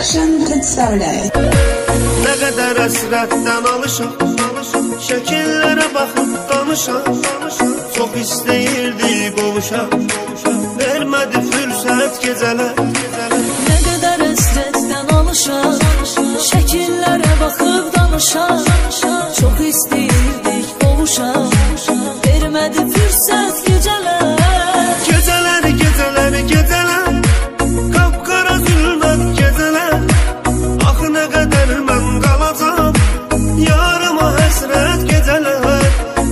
Production could start it. Ne kadar hasretten alışam, şekillere bakıp danışam. Çok isteyirdi qovuşam, vermedi fürsət geceler. Ne kadar hasretten alışam, şekillere bakıp danışam. Çok isteyirdik qovuşam, vermedi fürsət geceler. Geceler, kapkara zülmət geceler. Axı ne kadar mən qalacam, yarıma həsrət geceler.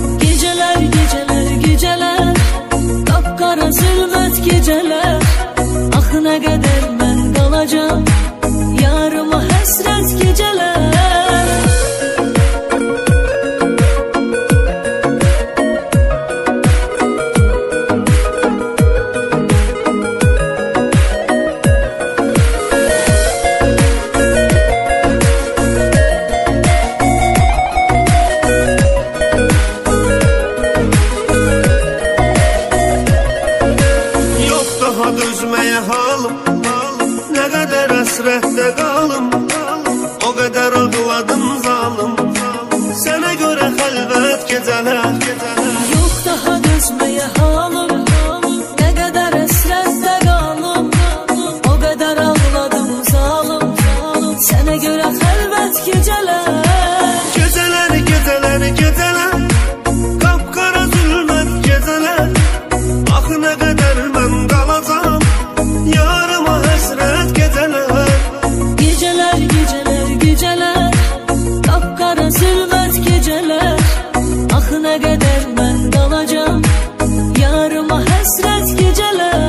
Geceler, kapkara zülmət geceler. Axı ne kadar mən qalacam, yarıma həsrət geceler. Dözməyə halım, nə qədər əsrətdə qalım. O qədər ağladım zalım, sənə görə xəlvət gecələr. Yox daha dözməyə halım, nə qədər əsrətdə qalım. O qədər ağladım zalım, sənə görə xəlvət gecələr. Geceler, kapkara zülmət geceler. Axı nə qədər mən qalacam, yarıma həsrət geceler. Geceler, kapkara zülmət geceler. Axı nə qədər mən qalacam, yarıma həsrət geceler.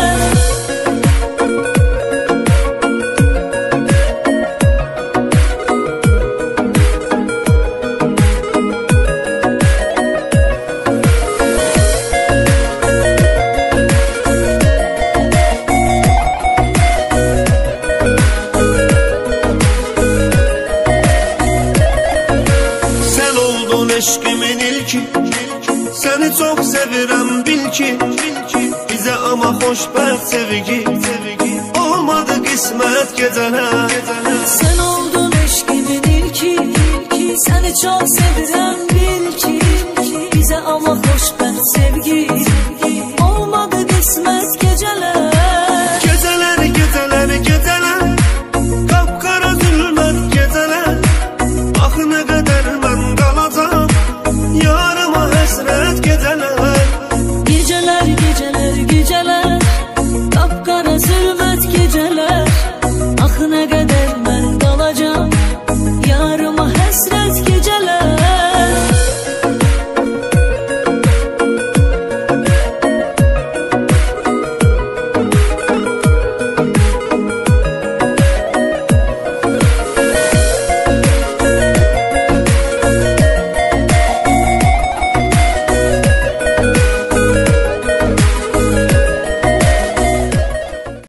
Eşkimin ilki, seni çok sevirəm bil ki. Bize ama xoşbəxt sevgi, olmadı qismət geceler. Sen oldun eşkimin ilki, seni çok sevirəm bil ki. Bize ama xoşbəxt sevgi